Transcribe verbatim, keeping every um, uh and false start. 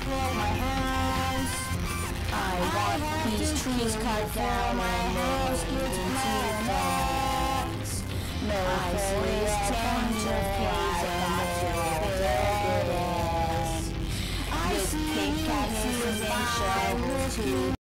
blow my hands. I want these trees cut down and nails into fence. No fairies change of peas and big it is. This pig cat season show to